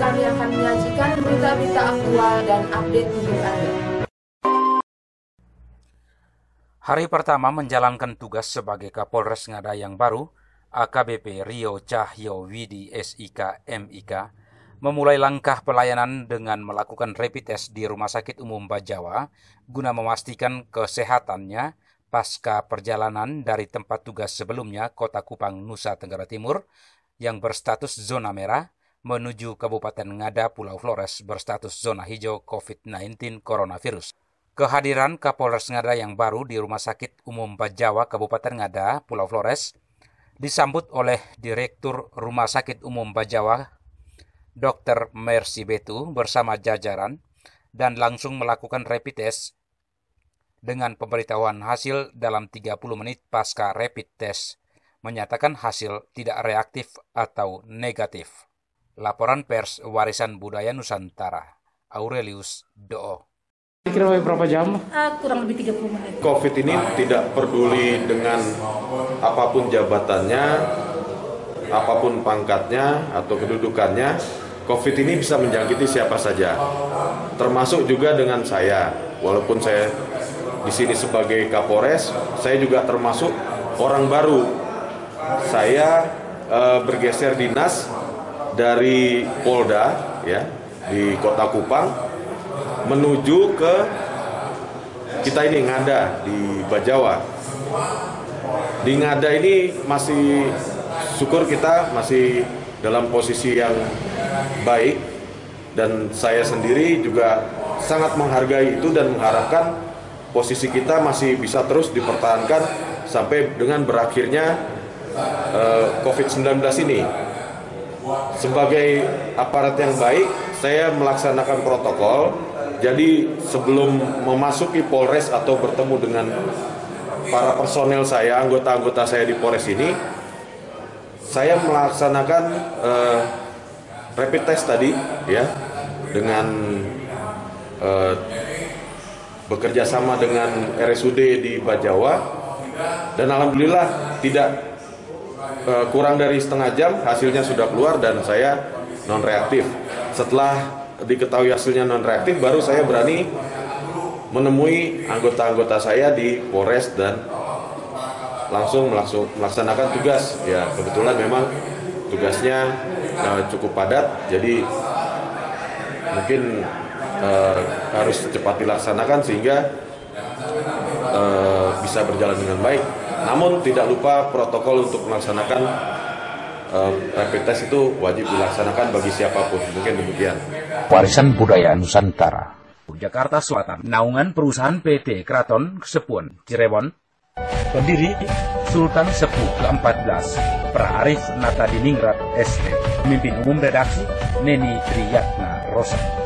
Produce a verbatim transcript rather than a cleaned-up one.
kami akan menyajikan berita-berita aktual dan update untuk Anda. Hari pertama menjalankan tugas sebagai Kapolres Ngada yang baru, A K B P Rio Cahyo Widi S I K M I K memulai langkah pelayanan dengan melakukan rapid test di Rumah Sakit Umum Bajawa guna memastikan kesehatannya pasca perjalanan dari tempat tugas sebelumnya Kota Kupang, Nusa Tenggara Timur yang berstatus zona merah menuju Kabupaten Ngada, Pulau Flores berstatus zona hijau covid sembilan belas coronavirus. Kehadiran Kapolres Ngada yang baru di Rumah Sakit Umum Bajawa, Kabupaten Ngada, Pulau Flores, disambut oleh Direktur Rumah Sakit Umum Bajawa, Dokter Mercy Betu bersama jajaran, dan langsung melakukan rapid test dengan pemberitahuan hasil dalam tiga puluh menit pasca rapid test, menyatakan hasil tidak reaktif atau negatif. Laporan pers Warisan Budaya Nusantara, Aurelius Doo. Kira berapa jam? Uh, kurang lebih tiga puluh menit. COVID ini tidak peduli dengan apapun jabatannya, apapun pangkatnya atau kedudukannya, COVID ini bisa menjangkiti siapa saja. Termasuk juga dengan saya. Walaupun saya di sini sebagai Kapolres, saya juga termasuk orang baru. Saya uh, bergeser dinas dari Polda ya di Kota Kupang menuju ke kita ini Ngada di Bajawa. Di Ngada ini masih syukur kita masih dalam posisi yang baik, dan saya sendiri juga sangat menghargai itu dan mengharapkan posisi kita masih bisa terus dipertahankan sampai dengan berakhirnya uh, covid sembilan belas ini. Sebagai aparat yang baik, saya melaksanakan protokol. Jadi sebelum memasuki Polres atau bertemu dengan para personel saya, anggota-anggota saya di Polres ini, saya melaksanakan uh, rapid test tadi, ya, dengan uh, bekerja sama dengan R S U D di Bajawa, dan alhamdulillah tidak uh, kurang dari setengah jam hasilnya sudah keluar dan saya non reaktif. Setelah diketahui hasilnya non reaktif, baru saya berani menemui anggota-anggota saya di Polres dan langsung melaksanakan tugas. Ya, kebetulan memang tugasnya uh, cukup padat, jadi mungkin uh, harus cepat dilaksanakan sehingga uh, bisa berjalan dengan baik. Namun tidak lupa protokol untuk melaksanakan uh, rapid test itu wajib dilaksanakan bagi siapapun. Mungkin demikian. Warisan Budaya Nusantara, Jakarta Selatan, naungan perusahaan P T Kraton Kesepuan Cirebon. Pendiri Sultan Sepuh keempat belas, Pra Arif Natadiningrat S T. Pemimpin umum redaksi Neni Triyatna Rosa.